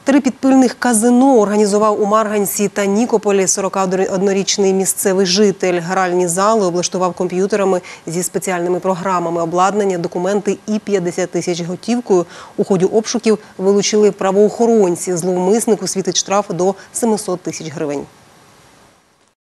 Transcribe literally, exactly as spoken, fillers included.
Три підпільних казино організував у Марганці та Нікополі сорокаоднорічний місцевий житель. Гральні зали облаштував комп'ютерами зі спеціальними програмами обладнання, документи і п'ятдесят тисяч готівкою. У ході обшуків вилучили правоохоронці. Зловмиснику світить штраф до семисот тисяч гривень.